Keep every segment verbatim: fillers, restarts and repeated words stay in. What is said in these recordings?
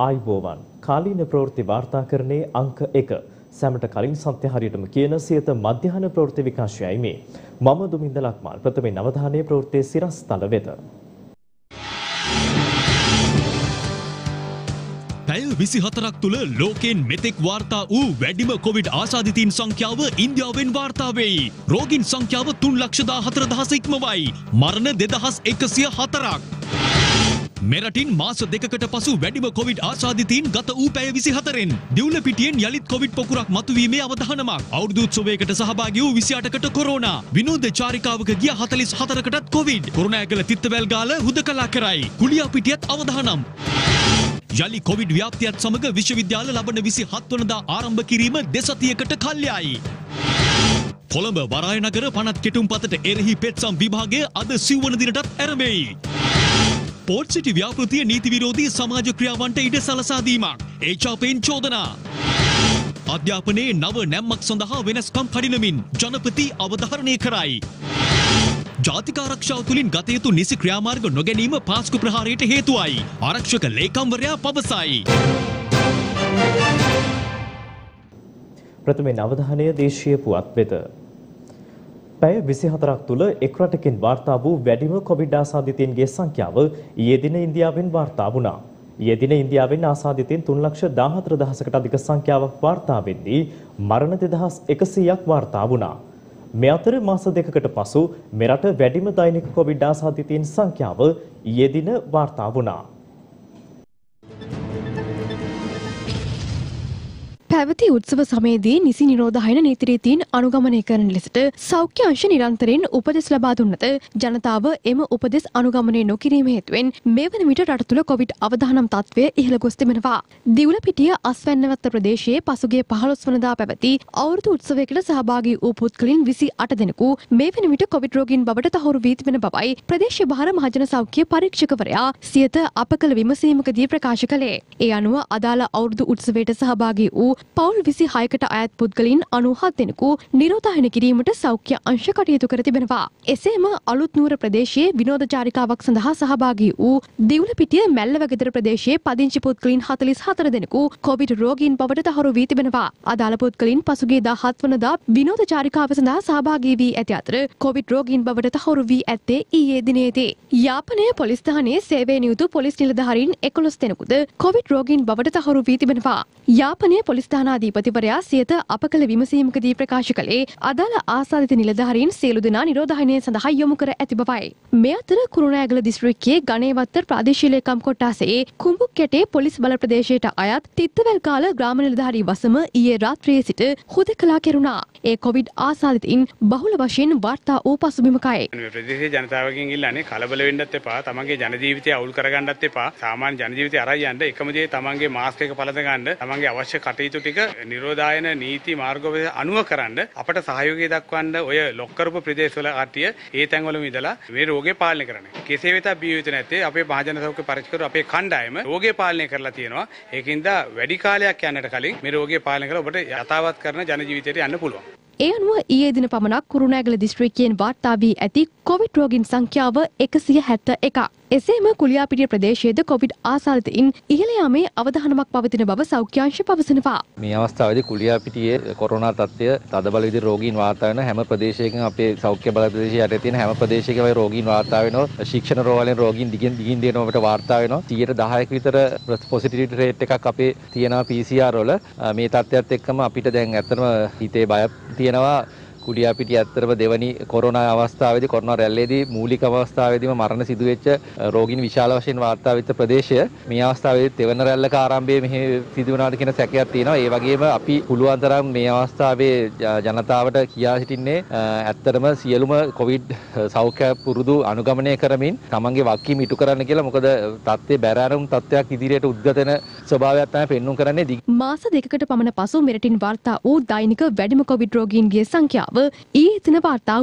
ආයුබෝවන් කාලීන ප්‍රවෘත්ති වාර්තාකරණයේ අංක එක සැමට කලින් සත්‍ය හරියටම කියන සියත මධ්‍යහන ප්‍රවෘත්ති විකාශයයි මේ මම දුමින්ද ලක්මාල් ප්‍රථමයෙන් අවධානයේ ප්‍රවෘත්තියේ සිරස්තල වෙත පැය විසිහතරක් තුළ ලෝකයෙන් මෙතෙක් වාර්තා වූ වැඩිම කොවිඩ් ආසාදිතයින් සංඛ්‍යාව ඉන්දියාවෙන් වාර්තා වෙයි. රෝගීන් සංඛ්‍යාව තුන් ලක්ෂ දාහතර දහස ඉක්මවයි. මරණ දෙදහස් එකසිය හතරක්. මෙරටින් මාස දෙකකට පසු වැඩිම කොවිඩ් ආසාදිතයින් ගත වූ පැය විසිහතරෙන් දිවුලපිටියෙන් යලිත් කොවිඩ් පොකුරක් මතුවීමේ අවධානමක්. අවුරුදු උත්සවයකට සහභාගී වූ විසි අටකට කොරෝනා. විනෝද චාරිකාවක ගිය හතළිස් හතරකටත් කොවිඩ්. කුරුණෑගල තිත්තවැල් ගාල හුදකලා කරයි. කුලියාපිටියත් අවධානම්. යලි කොවිඩ් ව්‍යාප්තියත් සමග විශ්වවිද්‍යාල ලබන විසිහත් වනදා ආරම්භ කිරීම දෙසතියකට කල්යයි. කොළඹ වරායනගර පනත් කෙටුම්පතට එරෙහි පෙත්සම් විභාගය අද සිව්වන දිනටත් ඇරඹෙයි. පෝට් සිටි ව්‍යාපෘතිය නීති විරෝධී සමාජ ක්‍රියාවන්ට ඉඩ සලසා දීමක්. ඒචාපෙන් චෝදනා. අධ්‍යාපනයේ නව නැම්මක් සඳහා වෙනස්කම් කඩිනමින් ජනපති අවධාරණය කරයි. ජාතික ආරක්ෂාව තුළින් ගත යුතු නිසි ක්‍රියාමාර්ග නොගැනීම පාස්කු ප්‍රහාරයට හේතුවයි. ආරක්ෂක ලේකම්වරයා පවසයි. ප්‍රථමයෙන් අවධානය දේශීය පුවත් වෙත. පැය විසිහතරක් තුළ එක් රටකින් වාර්තා වූ වැඩිම කොවිඩ් ආසාදිතයින්ගේ සංඛ්‍යාව ඊයේ දින ඉන්දියාවෙන් වාර්තා වුණා. ඊයේ දින ඉන්දියාවෙන් ආසාදිතයින් තුන් ලක්ෂ දාහතර දහසකට අධික සංඛ්‍යාවක් වාර්තා වෙද්දී මරණ දෙදහස් එකසීයක් වාර්තා වුණා. මේ අතර මාස දෙකකට පසු මෙරට වැඩිම දෛනික කොවිඩ් ආසාදිතයින් සංඛ්‍යාව ඊයේ දින වාර්තා වුණා. පැවති උත්සව සමයේදී නිසි නිරෝධායන නීති රීතීන් අනුගමනය කරන ලෙසට සෞඛ්‍ය අංශ නිරන්තරයෙන් උපදෙස් ලබා දුන්නද ජනතාව එම උපදෙස් අනුගමනය නොකිරීම හේතුවෙන් මේ වන විට රට තුළ කොවිඩ් අවදානම් තත්ත්වය ඉහළ ගොස් තිබෙනවා. දිවුලපිටිය අස්වැන්නවත්ත ප්‍රදේශයේ පසුගිය පහළොස් වනදා පැවති අවුරුදු උත්සවයකට සහභාගී වූ පුද්ගලයන් විසි අට දෙනෙකු මේ වන විට කොවිඩ් රෝගීන් බවට තහවුරු වී තිබෙන බවයි ප්‍රදේශීය භාර මහජන සෞඛ්‍ය පරීක්ෂකවරයා සියත අප කළ විමසීමකදී ප්‍රකාශ කළේ. ඒ අනුව අදාළ අවුරුදු උත්සවයට සහභාගී වූ පවුල් විසිහයකට අයත් පුද්ගලයන් අනූහත් දෙනෙකු නිරෝධායන කිරීමට සෞඛ්‍ය අංශ කටයුතු කර තිබෙනවා. එසේම අලුත් නුවර ප්‍රදේශයේ විනෝද චාරිකාවක් සඳහා සහභාගී වූ දිවුලපිටිය මැල්ලවගෙදර ප්‍රදේශයේ පදිංචි පුද්ගලයන් හතළිස් හතර දෙනෙකු කොවිඩ් රෝගීන් බවට තහවුරු වී තිබෙනවා. අදාළ පුද්ගලයන් පසුගිය දාහත් වනදා විනෝද චාරිකාව සඳහා සහභාගී වී ඇති අතර කොවිඩ් රෝගීන් බවට තහවුරු වී ඇත්තේ ඊයේ දිනේදී. යාපනය පොලිස් ස්ථානයේ සේවයේ නියුතු පොලිස් නිලධාරීන් එකොළොස් දෙනෙකුද කොවිඩ් රෝගීන් බවට තහවුරු වී තිබෙනවා. යාපනය පොලිස් ස්ථානාධිපතිවරයා සියත අප කළ විමසීමකදී ප්‍රකාශ කළේ අදාළ ආසාදිත නිලධාරීන් සියලු දෙනා නිරෝධායනය සඳහා යොමු කර ඇති බවයි. මේ අතර කුරුණෑගල දිස්ත්‍රික්කයේ ගණේවත්තර ප්‍රාදේශීය ලේකම් කොට්ටාසයේ කුඹුක්කැටේ පොලිස් බල ප්‍රදේශයට අයත් තිත්තවැල් කාල ග්‍රාම නිලධාරී වසම ඊයේ රාත්‍රියේ සිට හුදකලා කෙරුණා. ඒ කොවිඩ් ආසාදිතයින් බහුල වශයෙන් වාර්තා වූ පසුබිමකයි. මේ ප්‍රදේශයේ ජනතාවගෙන් ඉල්ලන්නේ කලබල වෙන්නත් එපා, තමන්ගේ ජන ජීවිතය අවුල් කරගන්නත් එපා. සාමාන්‍ය ජන ජීවිතය අරයි යන්න එකම දේ තමන්ගේ මාස්ක් එක පළඳ ගන්න, තමන්ගේ අවශ්‍ය කටයුතු ටික නිරෝධායන නීති මාර්ගවල අනුව කරන්න අපට සහයෝගය දක්වන්න ඔය ලොක් කරපු ප්‍රදේශවල කට්ටිය ඒ තැන්වලම ඉඳලා මේ රෝගේ පාලනය කරන්නේ. කෙසේ වෙතත් බිය යුතු නැත්තේ අපේ මහජන සෞඛ්‍ය පරීක්ෂකවරු අපේ කණ්ඩායම රෝගේ පාලනය කරලා තියෙනවා. ඒකින්ද වැඩි කාලයක් යන්නට කලින් මේ රෝගේ පාලනය කරලා ඔබට යථාවත් කරන ජන ජීවිතයට යන්න පුළුවන්. ඒ අනුව ඊයේ දින පමණක් කුරුණෑගල දිස්ත්‍රික්කයෙන් වාර්තා වී ඇති කොවිඩ් රෝගීන් සංඛ්‍යාව එකසිය හැත්තෑ එකක්. එසේම කුලියාපිටිය ප්‍රදේශයේද කොවිඩ් ආසාදිතයින් ඉහළ යාමේ අවධානමක් පවතින බව සෞඛ්‍ය අංශ පවසනවා. මේ අවස්ථාවේදී කුලියාපිටියේ කොරෝනා තත්ත්වය තදබල විදිහට රෝගීන් වාර්තා වෙන හැම ප්‍රදේශයකම අපේ සෞඛ්‍ය බල ප්‍රදේශයේ යටතේ තියෙන හැම ප්‍රදේශයකම රෝගීන් වාර්තා වෙනවා. ශික්ෂණ රෝගවලින් රෝගීන් දිගින් දිගින් දෙනවට වාර්තා වෙනවා. සියයට දහයක විතර පොසිටිවිටි රේට් එකක් අපේ තියෙනවා පී සී ආර් වල. මේ තත්ත්වයත් එක්කම අපිට දැන් ඇත්තටම හිතේ බයක් තියෙනවා. කුලියාපිටිය ඇත්තටම දෙවනි කොරෝනා අවස්ථාවේදී කොරෝනා රැල්ලේදී මූලික අවස්ථාවේදීම මරණ සිදු වෙච්ච රෝගීන් විශාල වශයෙන් වාර්තා වෙච්ච ප්‍රදේශය. මේ අවස්ථාවේදී තෙවන රැල්ලක ආරම්භයේ මෙහි සිදු වුණාද කියන සැකයක් තියෙනවා. ඒ වගේම අපි පුළුවන් තරම් මේ අවස්ථාවේ ජනතාවට කියා සිටින්නේ ඇත්තටම සියලුම කොවිඩ් සෞඛ්‍ය පුරුදු අනුගමනය කරමින් තමන්ගේ වගකීම ඉටු කරන්න කියලා. මොකද තත්ත්වයේ බැරෑරුම් තත්ත්වයක් ඉදිරියට උද්ගත වෙන ස්වභාවයක් තමයි පෙන්වුම් කරන්නේ. මාස දෙකකට පමණ පසු මෙරටින් වාර්තා වූ දෛනික වැඩිම කොවිඩ් රෝගීන්ගේ සංඛ්‍යාව ඊයේ දින වාර්තා වුණා.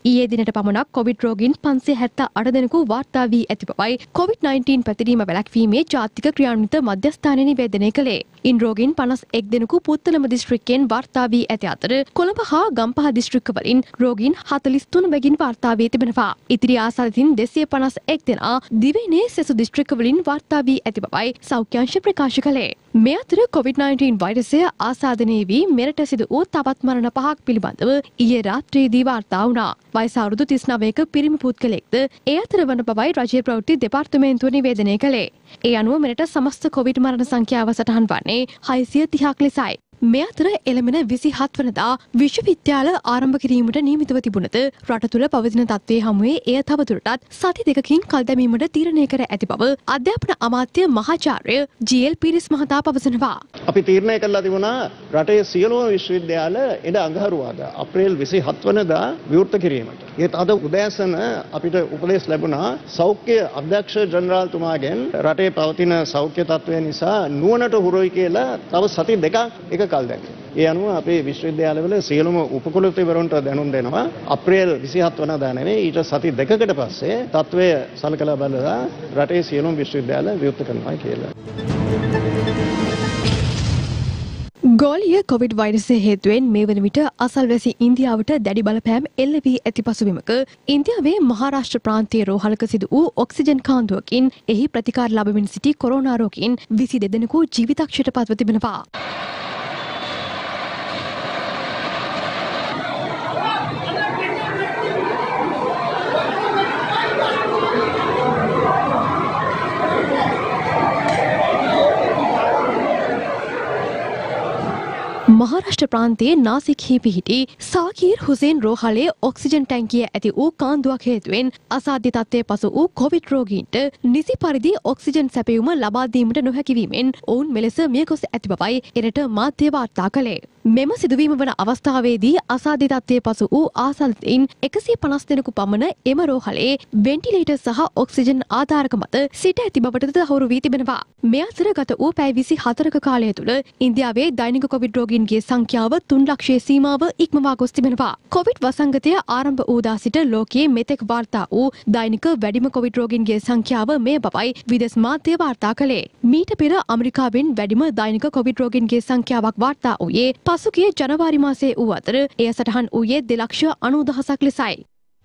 ඊයේ දිනට පමණක් කොවිඩ් රෝගීන් පන්සිය හැත්තෑ අට දෙනෙකු වාර්තා වී ඇති බවයි කොවිඩ් නයින්ටීන් පැතිරීම වැළැක්වීමේ ජාතික ක්‍රියාන්විත මධ්‍යස්ථානය නිවේදනය කළේ. ඉන් රෝගීන් පනස් එක් දෙනෙකු පුත්තලම දිස්ත්‍රික්කයෙන් වාර්තා වී ඇති අතර කොළඹ හා ගම්පහ දිස්ත්‍රික්කවලින් රෝගීන් හතළිස් තුන බැගින් වාර්තා වී තිබෙනවා. ඉතිරි ආසාදිතින් දෙසිය පනස් එක් දෙනා දිවයිනේ සෙසු දිස්ත්‍රික්කවලින් වාර්තා වී ඇති බවයි සෞඛ්‍ය අංශ ප්‍රකාශ කළේ. මේ අතර කොවිඩ් නයින්ටීන් වෛරසය ආසාදනය වී මෙරට සිදු වූ තවත් මරණ පහක් පිළිබඳව ඊයේ රාත්‍රියේදී වාර්තා වුණා. වයස අවුරුදු තිස් නවයක පිරිමි පුද්ගලයෙක්ද ඒ අතර වන බවයි රජයේ ප්‍රවෘත්ති දෙපාර්තමේන්තුව නිවේදනය කළේ. ඒ අනුව මෙරට සමස්ත කොවිඩ් මරණ සංඛ්‍යාව සටහන් වන්නේ හයසිය තිහක් ලෙසයි. මේ අතර එළමෙන විසිහත් වනදා විශ්වවිද්‍යාල ආරම්භ කිරීමට නියමිතව තිබුණද රට තුළ පවතින තත්ත්වයේ හමුවේ එය තවදුරටත් සති දෙකකින් කල් දැමීමට තීරණය කර ඇති බව අධ්‍යාපන අමාත්‍ය මහාචාර්ය ජී.එල්. පීරිස් මහතා පවසනවා. අපි තීරණය කළා තිබුණා රටේ සියලුම විශ්වවිද්‍යාල එද අඟහරුවාදා අප්‍රේල් විසිහත් වනදා විවෘත කිරීමට. ඒත් අද උදෑසන අපිට උපදෙස් ලැබුණා සෞඛ්‍ය අධ්‍යක්ෂ ජනරාල්තුමාගෙන් රටේ පවතින සෞඛ්‍ය තත්ත්වය නිසා නුවණට හුරුයි කියලා තව සති දෙකක් එක කල් දැක්කේ. ඒ අනුව අපේ විශ්වවිද්‍යාලවල සියලුම උපකුලපතිවරුන්ට දැනුම් දෙනවා අප්‍රේල් විසිහත් වනදා නෙවෙයි ඊට සති දෙකකට පස්සේ තත්ත්වය සලකලා බලලා රටේ සියලුම විශ්වවිද්‍යාල විවෘත කරනවා කියලා. ගෝලීය කොවිඩ් වෛරසය හේතුවෙන් මේ වන විට අසල්වැසි ඉන්දියාවට දැඩි බලපෑම් එල්ල වී ඇති පසුබිමක ඉන්දියාවේ මහාරාෂ්ට්‍ර ප්‍රාන්තයේ රෝහලක සිදු වූ ඔක්සිජන් කාන්දුවකින් එහි ප්‍රතිකාර ලබමින් සිටි කොරෝනා රෝගීන් විසි දෙදෙනෙකු ජීවිතක්ෂයට පත්ව තිබෙනවා. මහාරාෂ්ට්‍ර ප්‍රාන්තයේ නාසික්හි පිහිටි සාකීර් හුසේන් රෝහලේ ඔක්සිජන් ටැංකිය ඇති වූ කාන්දුවක් හේතුවෙන් අසාධ්‍ය තත්ත්වයේ පසු වූ කොවිඩ් රෝගීන්ට නිසි පරිදි ඔක්සිජන් සැපයුම ලබා දීමට නොහැකි වීමෙන් ඔවුන් මෙලෙස මිය ගොස් ඇති බවයි එරට මාධ්‍ය වාර්තා කළේ. මෙම සිදුවීම වන අවස්ථාවේදී අසාධ්‍ය තත්ත්වයේ පසු වූ ආසාදිතයින් එකසිය පනස් දෙනෙකු පමණ එම රෝහලේ වෙන්ටිලේටර් සහ ඔක්සිජන් ආධාරක මත සිට ඇති බවට තහවුරු වී තිබෙනවා. මේ අතර ගත වූ පැය විසි හතරක කාලය තුළ ඉන්දියාවේ දෛනික කොවිඩ් රෝගීන්ගේ සංඛ්‍යාව තුන් ලක්ෂයේ සීමාව ඉක්මවා ගොස් තිබෙනවා. කොවිඩ් වසංගතය ආරම්භ වූදා සිට ලෝකයේ මෙතෙක් වාර්තා වූ දෛනික වැඩිම කොවිඩ් රෝගීන්ගේ සංඛ්‍යාව මේ බවයි විදෙස් මාධ්‍ය වාර්තා කළේ. මීට පෙර ඇමරිකාවෙන් වැඩිම දෛනික කොවිඩ් රෝගීන්ගේ සංඛ්‍යාවක් වාර්තා වූයේ පසුගිය ජනවාරි මාසයේ වූ අතර එය සටහන් වූයේ දෙලක්ෂ අනූදහසක් ලෙසයි.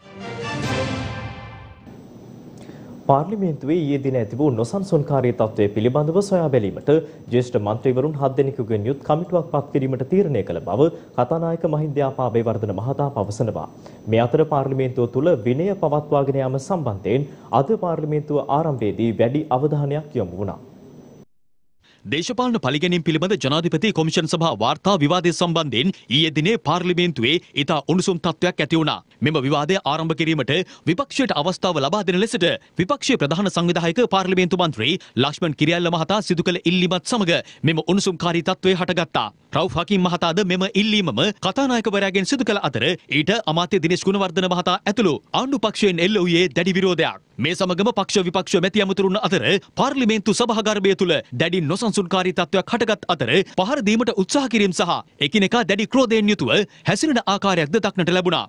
පාර්ලිමේන්තුවේ ඊයේ දින ඇති වූ නොසන්සුන්කාරී තත්ත්වය පිළිබඳව සොයා බැලීමට ජ්‍යෙෂ්ඨ මන්ත්‍රීවරුන් හත් දෙනෙකුගෙන් යුත් කමිටුවක් පත් කිරීමට තීරණය කළ බව කතානායක මහින්දයාපා අබේවර්ධන මහතා පවසනවා. මේ අතර පාර්ලිමේන්තුව තුළ විනය පවත්වාගෙන යාම සම්බන්ධයෙන් අද පාර්ලිමේන්තුව ආරම්භයේදී වැඩි අවධානයක් යොමු වුණා. දේශපාලන පලිගැනීම් පිළිබඳ ජනාධිපති කොමිෂන් සභා වාර්තා විවාදය සම්බන්ධයෙන් ඊයේ දිනේ පාර්ලිමේන්තුවේ ඉතා උණුසුම් තත්ත්වයක් ඇති වුණා. මෙම විවාදය ආරම්භ කිරීමට විපක්ෂයට අවස්ථාව ලබා දෙන ලෙසට විපක්ෂයේ ප්‍රධාන සංවිධායක පාර්ලිමේන්තු මන්ත්‍රී ලක්ෂ්මන් කිරියල්ල මහතා සිදු කළ ඉල්ලීමත් සමග මෙම උණුසුම්කාරී තත්ත්වය හටගත්තා. රවුෆ් හකීම් මහතාද මෙම ඉල්ලීමම කතානායකවරයාගෙන් සිදු කළ අතර ඊට අමාත්‍ය දිනේෂ් ගුණවර්ධන මහතා ඇතුළු ආණ්ඩු පක්ෂයෙන් එල්ල වූයේ දැඩි විරෝධයක්. මේ සමගම පක්ෂ විපක්ෂ මැති ඇමතුරුන් අතර පාර්ලිමේන්තු සභාගර්භය තුළ දැඩි නොසන්සුන්කාරී තත්ත්වයක් හටගත් අතර පහර දීමට උත්සාහ කිරීම සහ එකිනෙකා දැඩි ක්‍රෝධයෙන් යුතුව හැසිරෙන ආකාරයක්ද දක්නට ලැබුණා.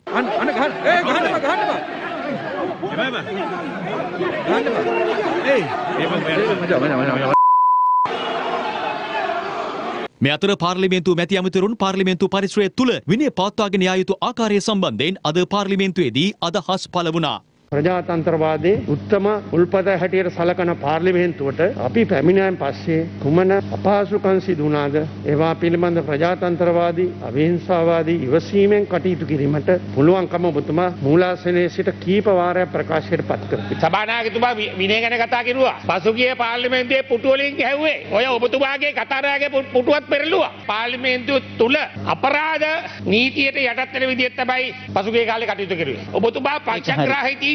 මේ අතර පාර්ලිමේන්තු මැති ඇමතුරුන් පාර්ලිමේන්තු පරිසරය තුළ විනය පවත්වාගෙන යා යුතු ආකාරය සම්බන්ධයෙන් අද පාර්ලිමේන්තුවේදී අදහස් පළ වුණා. ප්‍රජාතන්ත්‍රවාදයේ උත්තම උල්පත හැටියට සලකන පාර්ලිමේන්තුවට අපි පැමිණෙන් පස්සේ කුමන අපහසුකම් සිදු වුණාද ඒවා පිළිබඳ ප්‍රජාතන්ත්‍රවාදී අවිහිංසාවාදී ඉවසීමෙන් කටයුතු කිරීමට පුළුවන්කම ඔබතුමා මූලාසනයේ සිට කීප වාරයක් ප්‍රකාශයට පත් කරා. සභානායකතුමා විනය ගැන කතා කරුවා. පසුගිය පාර්ලිමේන්තුවේ පුටු වලින් ගැහුවේ. ඔය ඔබතුමාගේ කතානායකගේ පුටුවත් පෙරළුවා. පාර්ලිමේන්තුව තුල අපරාධ නීතියට යටත් වෙන විදිහට තමයි පසුගිය කාලේ කටයුතු කරුවේ. ඔබතුමා පක්ෂග්‍රාහී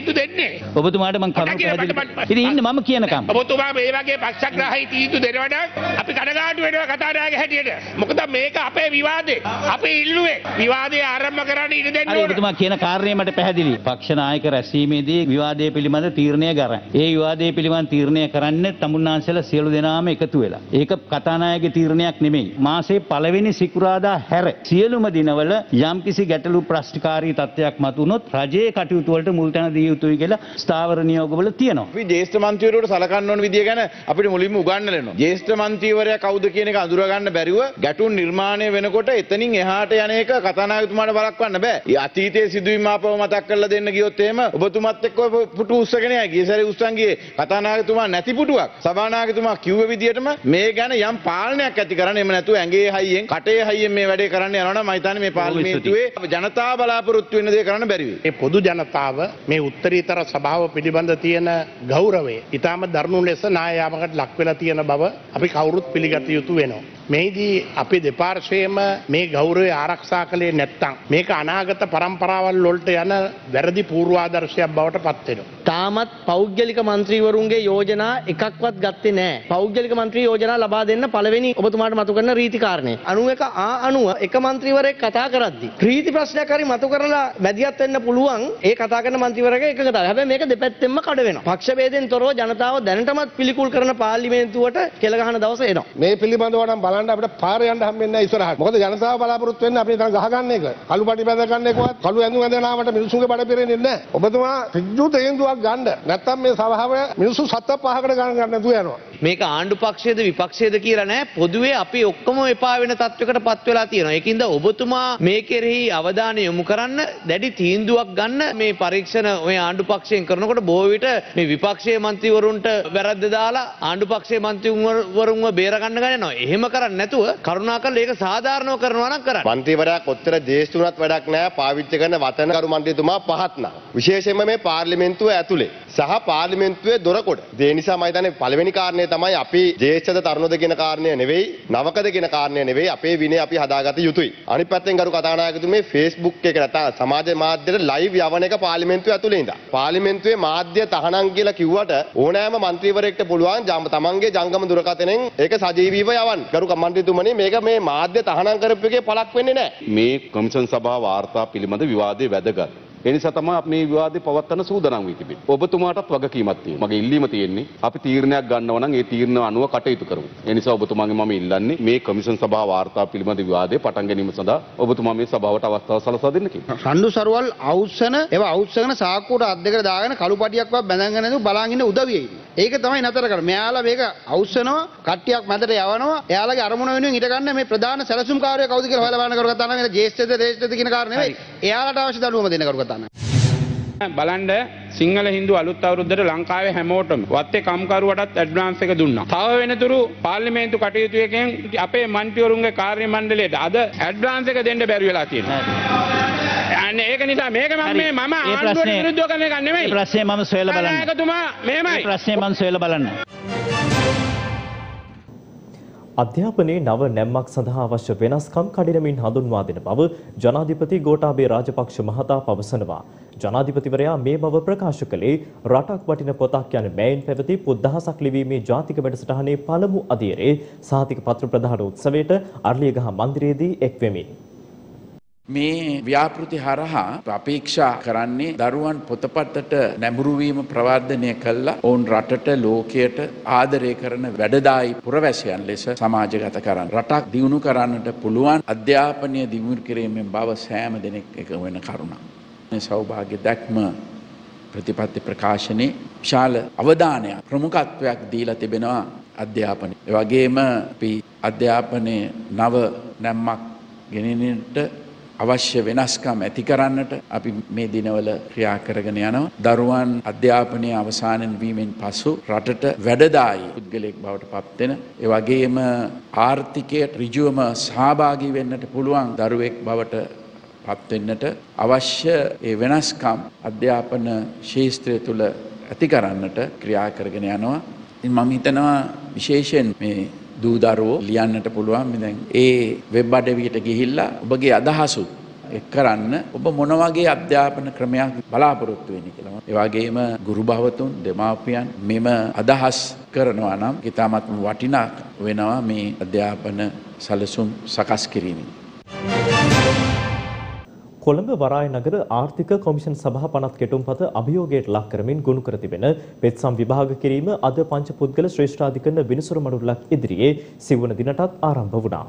තීන්දුව දෙන්නේ. ඔබතුමාට මම කරුණු පැහැදිලි. ඉතින් ඉන්න මම කියනකම්. ඔබතුමා මේ වගේ පක්ෂග්‍රාහී තීන්දුව දෙනවට අපි කනගාටු වෙනවා කතානායක හැටියට. මොකද මේක අපේ විවාදේ. අපි ඉල්ලුවේ විවාදය ආරම්භ කරන්න ඉඩ දෙන්න ඕන. ඔබතුමා කියන කාරණේ මට පැහැදිලි. පක්ෂ නායක රැස්වීමේදී විවාදයේ පිළිබඳ තීරණය ගන්න. ඒ විවාදයේ පිළිබඳ තීරණය කරන්නේ තමුන්නාන්සලා සියලු දෙනාම එකතු වෙලා. ඒක කතානායකගේ තීරණයක් නෙමෙයි. මාසේ පළවෙනි සිකුරාදා හැර සියලුම දිනවල යම්කිසි ගැටලු ප්‍රශ්නකාරී තත්ත්වයක් මතුනොත් රජයේ කටයුතු වලට මුල් තැන දිය යුතුයි කියලා ස්ථාවර නියෝගවල තියෙනවා. අපි ජ්‍යෙෂ්ඨ මන්ත්‍රීවරුන්ට සලකන්න ඕන විදිය ගැන අපිට මුලින්ම උගන්වලා දෙනවා. ජ්‍යෙෂ්ඨ මන්ත්‍රීවරයා කවුද කියන එක අඳුර ගන්න බැරිව ගැටුම් නිර්මාණය වෙනකොට එතනින් එහාට යන එක කතානායකතුමාට වළක්වන්න බෑ. ඒ අතීතයේ සිදුවීම් ආපව මතක් කරලා දෙන්න ගියොත් එහෙම ඔබතුමත් එක්ක පුටු උස්සගෙන යයි. ගිය සැරේ උස්සන් ගියේ කතානායකතුමා නැති පුටුවක්. සභානායකතුමා කිව්ව විදියටම මේ ගැන යම් පාලනයක් ඇති කරන්න. එහෙම නැතුව ඇඟේ හයියෙන් කටේ හයියෙන් මේ වැඩේ කරන්න යනවා නම් මම හිතන්නේ මේ පාර්ලිමේන්තුවේ ජනතාව බලාපොරොත්තු වෙන දේ කරන්න බැරි වෙයි. මේ පොදු ජනතාව මේ උත්තරීතර සභාව පිළිබඳ තියෙන ගෞරවය ඊටම දරුණු ලෙස නායයාමකට ලක් වෙලා තියෙන බව අපි කවුරුත් පිළිගත යුතු වෙනවා. මේදී අපි දෙපාර්ශ්වයේම මේ ගෞරවය ආරක්ෂා කළේ නැත්නම් මේක අනාගත પરම්පරාවල් වලට යන වැරදි පූර්වාදර්ශයක් බවට පත් වෙනවා. තාමත් පෞද්ගලික මන්ත්‍රීවරුන්ගේ යෝජනා එකක්වත් ගත්තේ නැහැ. පෞද්ගලික මන්ත්‍රී යෝජනා ලබා දෙන්න පළවෙනි ඔබතුමාට මතු කරන රීති කාරණේ. අනු එක ආ අනුව එක මන්ත්‍රීවරයෙක් කතා කරද්දී රීති ප්‍රශ්නයක් හරි මතු කරලා මැදිහත් වෙන්න පුළුවන් ඒ කතා කරන මන්ත්‍රීවරයෙක් එකඟතාවය. හැබැයි මේක දෙපැත්තෙන්ම කඩ වෙනවා. පක්ෂ ભેදෙන් තොරව ජනතාව දැනටමත් පිළිකුල් කරන පාර්ලිමේන්තුවට කෙල ගහන දවස එනවා. මේ පිළිබඳව නම් බලන්න අපිට පාර යන්න හම්බෙන්නේ නැහැ ඉස්සරහට. මොකද ජනතාව බලාපොරොත්තු වෙන්නේ අපි නිකන් ගහගන්න එක. කළු පටි බැඳ ගන්න එකවත් කළු ඇඳුම් ඇඳනාවට මිනිසුන්ගේ බඩ පිරෙන්නේ නැහැ. ඔබතුමා ඍජු තීන්දුවක් ගන්න. නැත්තම් මේ සභාව මිනිස්සු සත පහකට ගණන් ගන්න නැතුව යනවා. මේක ආණ්ඩු පක්ෂයේද විපක්ෂයේද කියලා නැහැ. පොදුවේ අපි ඔක්කොම එපා වෙන තත්වයකට පත් වෙලා තියෙනවා. ඒකින්ද ඔබතුමා මේ කෙරෙහි අවධානය යොමු කරන්න දැඩි තීන්දුවක් ගන්න. මේ පරීක්ෂණ ඔය ආණ්ඩු පක්ෂයෙන් කරනකොට බොහෝ විට මේ විපක්ෂයේ මන්ත්‍රීවරුන්ට වැරද්ද දාලා ආණ්ඩු පක්ෂයේ මන්ත්‍රීවරුන්ව බේර ගන්න ගන්නවා. එහෙම කරන්නේ නැතුව කරුණාකරලා ඒක සාධාරණව කරනවා නම් කරන්න. මන්ත්‍රීවරයා කොච්චර ජ්‍යෙෂ්ඨ වුණත් වැඩක් නැහැ. පාවිච්චි කරන වචන කරු මන්ත්‍රීතුමා පහත් නා. විශේෂයෙන්ම මේ පාර්ලිමේන්තුව ඇතුලේ සහ පාර්ලිමේන්තුවේ දොරකොඩ. ඒ නිසා මම හිතන්නේ පළවෙනි කාරණේ තමයි අපි ජ්‍යෙෂ්ඨද තරුණද කියන කාරණය නෙවෙයි, නවකද කියන කාරණය නෙවෙයි, අපේ විනය අපි හදාගත යුතුයි. අනිත් පැත්තෙන් ගරු කතානායකතුමේ මේ Facebook එක නැත්නම් සමාජ මාධ්‍යයට ලයිව් යවන එක පාර්ලිමේන්තුව ඇතුලේ ඉඳලා. පාර්ලිමේන්තුවේ මාධ්‍ය තහනම් කියලා කිව්වට ඕනෑම මන්ත්‍රීවරයෙක්ට පුළුවන් තමන්ගේ ජංගම දුරකථනයෙන් ඒක සජීවීව යවන්න. ගරු මන්ත්‍රීතුමනි මේක මේ මාධ්‍ය තහනම් කරපු එකේ පළක් වෙන්නේ නැහැ. මේ කොමිෂන් සභාව වාර්තා පිළිබඳ විවාදයේ වැදගත්. ඒ නිසා තමයි අපි මේ විවාදේ පවත්වන්න සූදානම් වී තිබෙන්නේ. ඔබතුමාටත් වගකීමක් තියෙනවා. මගේ ඉල්ලීම තියෙන්නේ අපි තීරණයක් ගන්නවා නම් ඒ තීරණ අනුව කටයුතු කරමු. ඒ නිසා ඔබතුමාගෙන් මම ඉල්ලන්නේ මේ කොමිෂන් සභාව වාර්තා පිළිබඳ විවාදේ පටන් ගැනීම සඳහා ඔබතුමා මේ සභාවට අවස්ථාව සලසා දෙන්න කියලා. රණ්ඩු සරුවල් අවුස්සන ඒවා අවුස්සගෙන සාක්කුවට අත් දෙකට දාගෙන කළු පටියක්වත් බැඳගෙන නැතුව බලන් ඉන්න උදවියයි. ඒක තමයි නතර කරන්නේ. මෙයාලා මේක අවුස්සනවා, කට්ටියක් මැදට යවනවා. එයාලගේ අරමුණ වෙනුවෙන් ඉඳ ගන්න මේ ප්‍රධාන සැලසුම්කාරයා කවුද කියලා හොයලා බලන්න කරුගත්තා නම් ජේෂ්ඨද දේශ්ඨද කියන කාරණේ නෙවෙයි. එයාලට අවශ්‍ය දඬුවම දෙන්න කරුගත්තා නම්. බලන්න සිංහල හින්දු අලුත් අවුරුද්දට ලංකාවේ හැමෝටම වත්තේ කම්කරුවටත් ඇඩ්වාන්ස් එක දුන්නා. තව වෙනතුරු පාර්ලිමේන්තු කටයුතු එකෙන් අපේ මන්ත්‍රීවරුන්ගේ කාර්ය මණ්ඩලයට අද ඇඩ්වාන්ස් එක දෙන්න බැරි වෙලා තියෙනවා. අනේ ඒක නිසා මේක මම මේ මම ආණ්ඩුවට විරුද්ධව කරන එක නෙමෙයි. මේ ප්‍රශ්නේ මම සොයලා බලන්න. නායකතුමා මෙහෙමයි. මේ ප්‍රශ්නේ මම සොයලා බලන්න. අධ්‍යාපනයේ නව නැම්මක් සඳහා අවශ්‍ය වෙනස්කම් කඩිනමින් හඳුන්වා දෙන බව ජනාධිපති ගෝඨාභය රාජපක්ෂ මහතා පවසනවා. ජනාධිපතිවරයා මේ බව ප්‍රකාශ කළේ රටක් වටින පොතක් යන බෑන් පැවති පොත් දහසක් ලිවීමේ ජාතික වැඩසටහනේ පළමු අදියරේ සහතික පත්‍ර ප්‍රදාන උත්සවයට අර්ලියගහ මන්දිරයේදී එක්වෙමින් මේ ව්‍යාපෘති හරහා අපේක්ෂා කරන්නේ දරුවන් පොතපතට නැඹුරු වීම ප්‍රවර්ධනය කළා ඔවුන් රටට ලෝකයට ආදරය කරන වැඩදායි පුරවැසියන් ලෙස සමාජගත කරන්න රටක් දියුණු කරන්නට පුළුවන් අධ්‍යාපනය දියුණු කිරීමෙන් බව සෑම දෙනෙක් එක වෙන කරුණක්. මේ සෞභාග්‍ය දැක්ම ප්‍රතිපත්ති ප්‍රකාශනයේ විශාල අවධානයක් ප්‍රමුඛත්වයක් දීලා තිබෙනවා අධ්‍යාපනය. ඒ වගේම අපි අධ්‍යාපනයේ නව නැම්මක් ගෙනෙන්නට අවශ්‍ය වෙනස්කම් ඇති කරන්නට අපි මේ දිනවල ක්‍රියා කරගෙන යනවා. දරුවන් අධ්‍යාපනයේ අවසානයෙන් වීමෙන් පසු රටට වැඩදායි පුද්ගලයෙක් බවට පත් වෙන, ඒ වගේම ආර්ථිකයට ඍජුවම සහභාගී වෙන්නට පුළුවන් දරුවෙක් බවට පත් වෙන්නට අවශ්‍ය ඒ වෙනස්කම් අධ්‍යාපන ශාස්ත්‍රය තුළ ඇති කරන්නට ක්‍රියා කරගෙන යනවා. ඉතින් මම හිතනවා විශේෂයෙන් මේ දූ දරුවෝ ලියන්නට පුළුවන්. දැන් ඒ වෙබ් අඩවියට ගිහිල්ලා ඔබගේ අදහසුත් එක් කරන්න ඔබ මොන වගේ අධ්‍යාපන ක්‍රමයක් බලාපොරොත්තු වෙන්නේ කියලා. ඒ වගේම ගුරු භවතුන් දෙමාපියන් මෙම අදහස් කරනවා නම් ඉතාමත් වටිනා වෙනවා මේ අධ්‍යාපන සැලසුම් සකස් කිරීමෙන්. කොළඹ වරාය නගර ආර්ථික කොමිෂන් සභා පනත් කෙටුම්පත අභියෝගයට ලක් කරමින් ගොනු කර තිබෙන පෙත්සම් විභාග කිරීම අද පංච පුද්ගල ශ්‍රේෂ්ඨාධිකරණ විනිසුරු මඩුල්ලක් ඉදිරියේ සිව්වන දිනටත් ආරම්භ වුණා.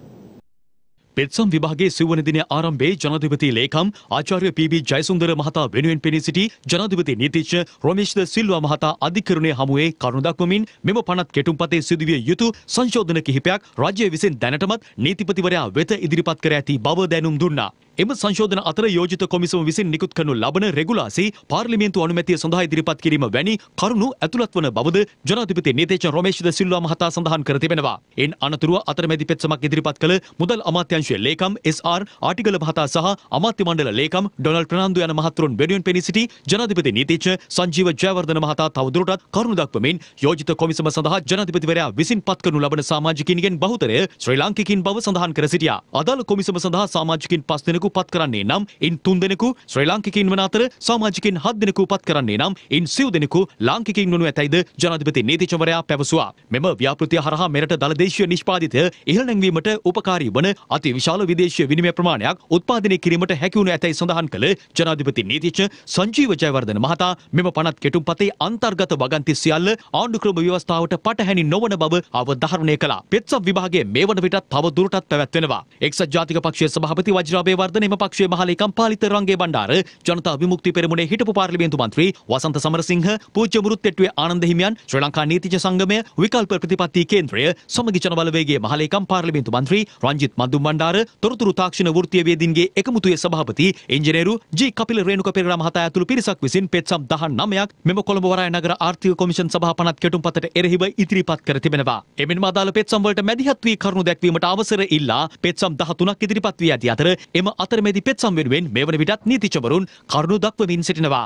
පෙත්සම් විභාගයේ සිව්වන දිනය ආරම්භයේ ජනාධිපති ලේකම් ආචාර්ය පී.බී. ජයසුන්දර මහතා වෙනුවෙන් පෙනී සිටි ජනාධිපති නීතිඥ රොමේෂ් ද සිල්වා මහතා අධිකරණයේ හමුවේ කරුණු දක්වමින් මෙම පනත් කෙටුම්පතේ සිදුවිය යුතු සංශෝධන කිහිපයක් රාජ්‍ය විසින් දැනටමත් නීතිපතිවරයා වෙත ඉදිරිපත් කර ඇති බව දැනුම් දුන්නා. එම සංශෝධන අතර යෝජිත කොමිසම විසින් නිකුත් කරනු ලබන රෙගුලාසි පාර්ලිමේන්තු අනුමැතිය සඳහා ඉදිරිපත් කිරීම වැනි කරුණු ඇතුළත් වන බවද ජනාධිපති නීතිඥ රොමේෂ් ද සිල්වා මහතා සඳහන් කර තිබෙනවා. එන් අනතුරුව අතරමැදි පෙත්සමක් ඉදිරිපත් කළ මුදල් අමාත්‍යාංශයේ ලේකම් එස් ආර් ආටිගල මහතා සහ අමාත්‍ය මණ්ඩල ලේකම් ඩොනල්ඩ් ප්‍රනාන්දු යන මහතුරුන් වෙනුවෙන් පෙනී සිටි ජනාධිපති නීතිඥ සංජීව ජයවර්ධන මහතා තවදුරටත් කරුණු දක්වමින් යෝජිත කොමිසම සඳහා ජනාධිපතිවරයා විසින් පත් කරනු ලබන සමාජිකින්ගෙන් බහුතරය ශ්‍රී ලාංකිකින් බව සඳහන් කර සිටියා. අදාළ කොමිසම සඳහා සමාජිකින් පස් දෙනෙකු පත් කරන්නේ නම් ඉන් තුන් දෙනෙකු ශ්‍රී ලාංකිකින් වන අතර සමාජිකින් හත් දෙනෙකු පත් කරන්නේ නම් ඉන් සිව් දෙනෙකු ලාංකිකින් වනු ඇතැයිද ජනාධිපති නීතිඥවරයා පැවසුවා. මෙම ව්‍යාපෘතිය හරහා මෙරට දළ දේශීය නිෂ්පාදිතය ඉහළ නැංවීමට උපකාරී වන අති විශාල විදේශීය විනිමය ප්‍රමාණයක් උත්පාදනය කිරීමට හැකි වනු ඇතැයි සඳහන් කළ ජනාධිපති නීතිඥ සංජීව ජයවර්ධන මහතා මෙම පනත් කෙටුම්පතේ අන්තර්ගත වගන්ති සියල්ල ආණ්ඩු ක්‍රම ව්‍යවස්ථාවට පටහැනි නොවන බව අවධාරණය කළා. පෙත්සම් විභාගයේ මේ වන විටත් තව දුරටත් පැවැත්වෙනවා. එක්සත් ජාතික පක්ෂයේ සභාපති වජිරාබේවර්ධන එම පක්ෂයේ මහලේකම් පාලිත රංගේ බණ්ඩාර ජනතා විමුක්ති පෙරමුණේ හිටපු පාර්ලිමේන්තු මන්ත්‍රී වසන්ත සමරසිංහ පූජ්‍ය මුරුත්තෙට්ටුවේ ආනන්ද හිමියන් ශ්‍රී ලංකා නීතිඥ සංගමය විකල්ප ප්‍රතිපත්ති කේන්ද්‍රය සමගි ජන බලවේගයේ මහලේකම් පාර්ලිමේන්තු මන්ත්‍රී රංජිත් මන්දුම් බණ්ඩාර තොරතුරු තාක්ෂණ වෘත්තීය වේදින්ගේ එකමුතුවේ සභාපති ඉංජිනේරු ජී කපිල රේණුක පෙරේරා මහතා ඇතුළු පිරිසක් විසින් පෙත්සම් දහනවයක් මෙම කොළඹ වරාය නගර ආර්ථික කොමිෂන් සභා පනත් කෙටුම්පතට එරෙහිව ඉදිරිපත් කර තිබෙනවා. එමෙන්ම අදාළ පෙත්සම් වලට මැදිහත් වී කරුණු දැක්වීමට අවසර ඉල්ලා පෙත්සම් දහතුනක් ඉදිරිපත් වී ඇති අතර එම අතරමැදි පෙත්සම් වෙනුවෙන් මේ වන විටත් නීතිඥවරුන් කරුණු දක්වමින් සිටිනවා.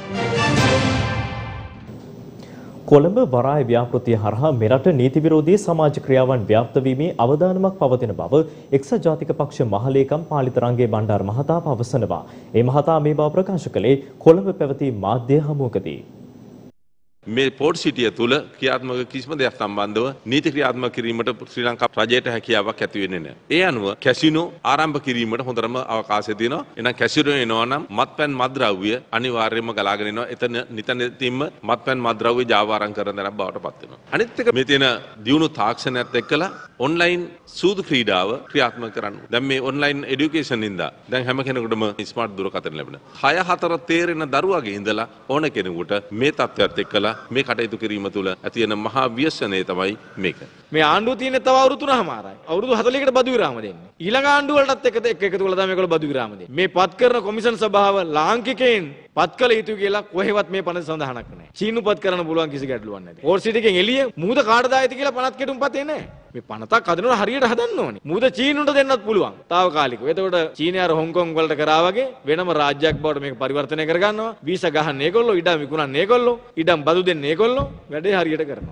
කොළඹ වරාය ව්‍යාපෘතිය හරහා මෙරට නීති විරෝධී සමාජ ක්‍රියාවන් ව්‍යාප්ත වීමේ අවදානමක් පවතින බව එක්සත් ජාතික පක්ෂ මහලේකම් පාලිත රංගේ බණ්ඩාර මහතා පවසනවා. ඒ මහතා මේ බව ප්‍රකාශ කළේ කොළඹ පැවති මාධ්‍ය හමුවකදී. මේ පෝට් සිටිය තුළ ක්‍රියාත්මක කිසිම දෙයක් සම්බන්ධව නීති ක්‍රියාත්මක කිරීමට ශ්‍රී ලංකා රජයට හැකියාවක් ඇති වෙන්නේ නැහැ. ඒ අනුව කැසිනෝ ආරම්භ කිරීමට හොඳටම අවකාශය තියෙනවා. එහෙනම් කැසිනෝ එනවා නම් මත්පැන් මත්ද්‍රව්‍ය අනිවාර්යයෙන්ම ගලාගෙන එනවා. එතන නිතනින්ම මත්පැන් මත්ද්‍රව්‍ය ජාවාරම් කරන දරක් බවට පත් වෙනවා. අනිත් එක මේ තියෙන දියුණු තාක්ෂණයත් එක්කලා ඔන්ලයින් සූදු ක්‍රීඩාව ක්‍රියාත්මක කරන්න. දැන් මේ ඔන්ලයින් එඩියුකේෂන් ඉඳලා දැන් හැම කෙනෙකුටම ස්මාර්ට් දුරකථන ලැබෙනවා. හය හතර තේරෙන දරුවගේ ඉඳලා ඕන කෙනෙකුට මේ තත්ත්වයට එක්කලා මේ කටයුතු කිරීම තුළ ඇති වෙන මහා ව්‍යසනය තමයි මේක. මේ ආණ්ඩුව තියෙන්නේ තව අවුරුදු තුනමාරයි. අවුරුදු හතළිහකට බදු විරාම දෙන්නේ. ඊළඟ ආණ්ඩුව වලටත් එක එක එකතු කරලා තමයි මේගොල්ලෝ බදු විරාම දෙන්නේ. මේ පත් කරන කොමිෂන් සභාව ලාංකිකයන් පත් කළ යුතු කියලා කොහෙවත් මේ පනත සඳහනක් නැහැ. චීනු පත් කරන්න පුළුවන් කිසි ගැටලුවක් නැහැ. ඕර් සිටි එකෙන් එළිය මූද කාටද ආйти කියලා පනත් කෙටුම්පතේ නැහැ. මේ පනතක් හදනකොට හරියට හදන්න ඕනේ. මූද චීනුන්ට දෙන්නත් පුළුවන්. తాවකාලිකව. එතකොට චීනය අර හොංකොං වලට කරා වගේ වෙනම රාජ්‍යයක් බවට මේක පරිවර්තනය කරගන්නවා. වීසා ගහන්නේ ඒගොල්ලෝ, ඉඩම් විකුණන්නේ ඒගොල්ලෝ, ඉඩම් බදු දෙන්නේ ඒගොල්ලෝ. වැඩේ හරියට කරනවා.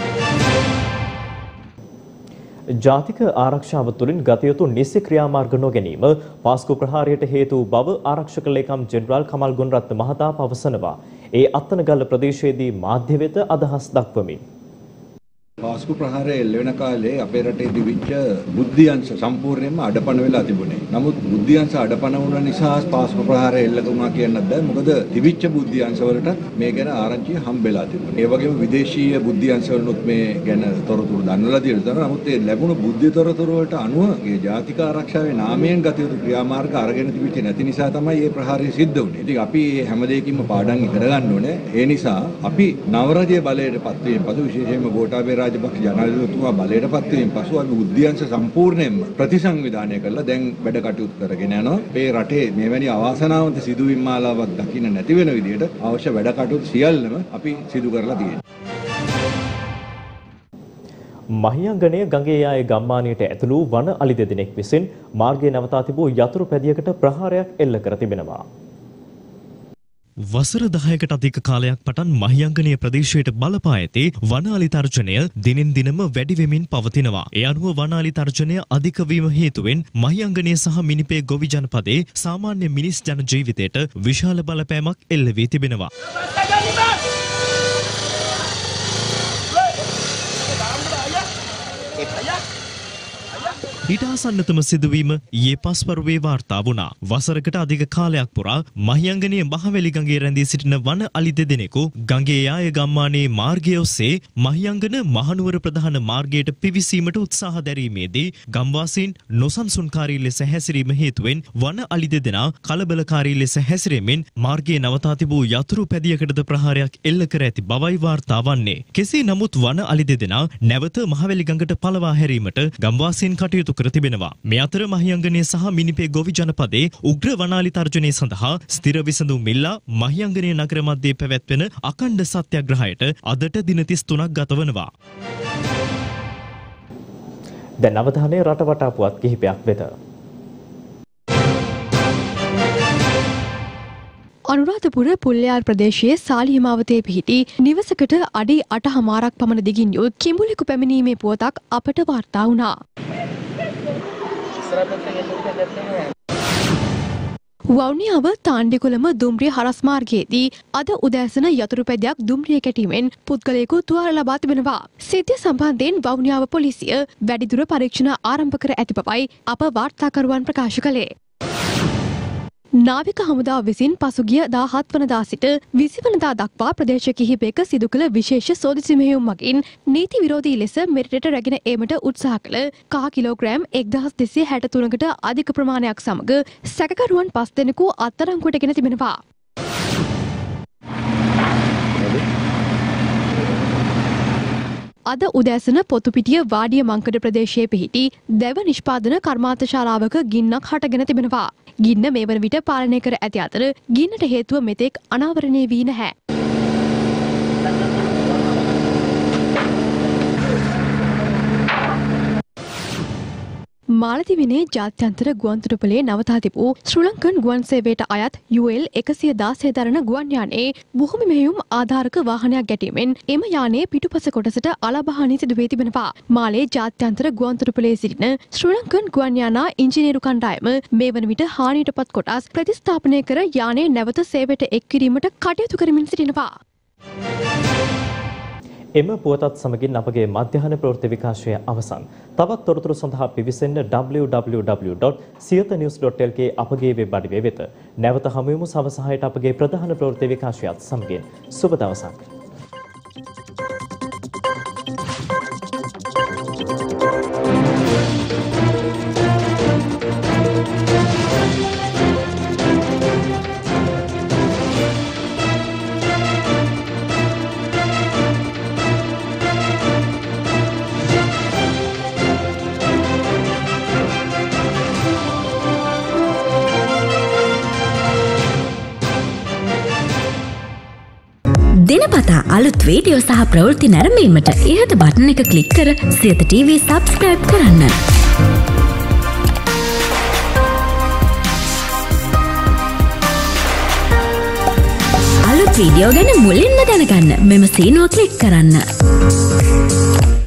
ජාතික ආරක්ෂාව තුළින් ගත යුතු නිසි ක්‍රියාමාර්ග නොගැනීම පාස්කු ප්‍රහාරයට හේතු බව ආරක්ෂක ලේකම් ජෙනරාල් කමල් ගුණරත්න මහතා පවසනවා. ඒ අත්තනගල්ල ප්‍රදේශයේදී මාධ්‍ය වෙත අදහස් දක්වමින් පාස්කු ප්‍රහාරය එල්ල වෙන කාලේ අපේ රටේ තිබිච්ච බුද්ධියංශ සම්පූර්ණයෙන්ම අඩපණ වෙලා තිබුණේ. නමුත් බුද්ධියංශ අඩපණ වුණ නිසා පාස්කු ප්‍රහාරය එල්ල වුණා කියන්නත් බෑ. මොකද තිබිච්ච බුද්ධියංශ වලට මේ ගැන ආරංචිය හම්බෙලා තිබුණා. ඒ වගේම විදේශීය බුද්ධියංශ වලුත් මේ ගැන තොරතුරු දන්වලා තියෙනවා. නමුත් ඒ ලැබුණු බුද්ධි තොරතුරු වලට අනුව මේ ජාතික ආරක්ෂාවේ නාමයෙන් ගත යුතු ක්‍රියාමාර්ග අරගෙන තිබිච්ච නැති නිසා තමයි මේ ප්‍රහාරය සිද්ධ වුණේ. ඉතින් අපි මේ හැම දෙයකින්ම පාඩම් ඉගෙන ගන්න ඕනේ. ඒ නිසා අපි නවරජයේ බලයට පත් වීම පසු විශේෂයෙන්ම ගෝඨාභය රාජපක්ෂ ජනාධිපතිතුමා බලයට පත් වීම පසු අපි බුද්ධියංශ සම්පූර්ණයෙන්ම ප්‍රතිසංවිධානය කරලා දැන් වැඩ කටයුතු කරගෙන යනවා. මේ රටේ මෙවැනි අවාසනාවන්ත සිදුවීම් මාලාවක් දකින්න නැති වෙන විදිහට අවශ්‍ය වැඩ කටයුතු සියල්ලම අපි සිදු කරලා තියෙනවා. මහියංගනය ගඟේ යාය ගම්මානයට ඇතුළු වන අලි දෙදෙනෙක් විසින් මාර්ගයේ නවතා තිබූ යතුරු පැදියකට ප්‍රහාරයක් එල්ල කර තිබෙනවා. වසර දහයකට අධික කාලයක් පටන් මහියංගනීය ප්‍රදේශයට බලපා ඇති වන අලි තර්ජනය දිනෙන් දිනම වැඩි වෙමින් පවතිනවා. ඒ අනුව වන අලි තර්ජනය අධික වීම හේතුවෙන් මහියංගනීය සහ මිනිපේ ගොවි ජනපදයේ සාමාන්‍ය මිනිස් ජන ජීවිතයට විශාල බලපෑමක් එල්ල වී තිබෙනවා. ඊට ආසන්නතම සිදුවීම ඊයේ පස්වරුවේ වාර්තා වුණා. වසරකට අධික කාලයක් පුරා මහියංගනීය මහවැලි ගඟේ රැඳී සිටින වන අලි දෙදෙනෙකු ගඟේ යාය ගම්මානයේ මාර්ගය ඔස්සේ මහියංගන මහනුවර ප්‍රධාන මාර්ගයට පිවිසීමට උත්සාහ දැරීමේදී ගම්වාසීන් නොසන්සුන්කාරී ලෙස හැසිරීම හේතුවෙන් වන අලි දෙදෙනා කලබලකාරී ලෙස හැසිරෙමින් මාර්ගයේ නවතා තිබූ යතුරු පැදියකටද ප්‍රහාරයක් එල්ල කර ඇති බවයි වාර්තා වන්නේ. කෙසේ නමුත් වන අලි දෙදෙනා නැවත මහවැලි ගඟට පලවා හැරීමට ගම්වාසීන් කටයුතු කර තිබෙනවා. මේ අතර මහියංගනය සහ මිනිපේ ගොවි ජනපදයේ උග්‍ර වනාලි තර්ජනය සඳහා ස්ථිර විසඳුම් ඉල්ලා මහියංගනය නගර මැදේ පැවැත්වෙන අඛණ්ඩ සත්‍යාග්‍රහයට අදට දින තිස් තුනක් ගත වනවා. දැන් අවධානය රටවටා පුවත් කිහිපයක් වෙත. අනුරාධපුර පුල්ලයාල් ප්‍රදේශයේ සාලි හිමාවතේ පිහිටි නිවසකට අඩි අට හමාරක් පමණ දිගින් යුත් කිඹුලෙකු පැමිණීමේ පුවතක් අපට වාර්තා වුණා. වවුනියාව තාණ්ඩිකුලම දුම්රිය හරස් මාර්ගයේදී අද උදෑසන යතුරු පැදයක් දුම්රිය කැටීමෙන් පුද්ගලයෙකු තුවාල ලබා තිබෙනවා. සිද්ධිය සම්බන්ධයෙන් වවුනියාව පොලිසිය වැඩිදුර පරීක්ෂණ ආරම්භ කර ඇති බවයි අප වාර්තාකරුවන් ප්‍රකාශ කළේ. නාවික හමුදාව විසින් පසුගිය දාහත් වනදා සිට විසි වනදා දක්වා ප්‍රදේශ කිහිපයක සිදු කළ විශේෂ සෝදිසි මෙහෙයුම් මගින් නීති විරෝධී ලෙස මෙරටට රැගෙන ඒමට උත්සාහ කළ කහ කිලෝග්‍රෑම් එක්දහස් දෙසිය හැට තුනකට අධික ප්‍රමාණයක් සමග සැකකරුවන් පස් දෙනෙකු අත්අඩංගුවට ගෙන තිබෙනවා. අද උදෑසන පොතුපිටිය වාඩිය මංකඩ ප්‍රදේශයේ පිහිටි දැව නිෂ්පාදන කර්මාන්තශාලාවක ගින්නක් හටගෙන තිබෙනවා. ගින්න මේ වන විට පාලනය කර ඇති අතර ගින්නට හේතුව මෙතෙක් අනාවරණය වී නැහැ. මාලදිවිනේ ජාත්‍යන්තර ගුවන්තොටුපළේ නවතා තිබූ ශ්‍රී ලංකන් ගුවන් සේවයට අයත් යු එල් එකසිය දාසය දරන ගුවන් යානයේ භූමි මෙහෙයුම් ආධාරක වාහනයක් ගැටීමෙන් එම යානයේ පිටුපස කොටසට අලබහානි සිදු වී තිබෙනවා. මාලේ ජාත්‍යන්තර ගුවන්තොටුපළේ සිටින ශ්‍රී ලංකන් ගුවන් යානා ඉංජිනේරු කණ්ඩායම මේ වන විට හානියටපත් කොටස් ප්‍රතිස්ථාපනය කර යානය නැවත සේවයට එක් කිරීමට කටයුතු කරමින් සිටිනවා. එම පුවතත් සමගින් අපගේ මධ්‍යහන ප්‍රවෘත්ති විකාශය අවසන්. තවත් තොරතුරු සඳහා පිවිසෙන්න W W W dot Siyatha news dot L K අපගේ වෙබ් අඩවිය වෙත. නැවත හමු වෙමු සවස හයට අපගේ ප්‍රධාන ප්‍රවෘත්ති විකාශයත් සමගින්. සුබ දවසක්. දිනපතා අලුත් වීඩියෝ සහ ප්‍රවෘත්ති නැරඹීමට ඉහත බටන් එක ක්ලික් කර සියත ටීවී සබ්ස්ක්‍රයිබ් කරන්න. අලුත් වීඩියෝ ගැන මුලින්ම දැනගන්න මෙම සීනුව ක්ලික් කරන්න.